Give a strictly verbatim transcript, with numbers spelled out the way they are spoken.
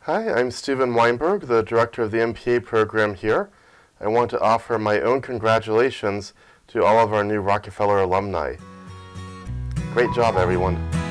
Hi, I'm Stephen Weinberg, the director of the M P A program here. I want to offer my own congratulations to all of our new Rockefeller alumni. Great job, everyone.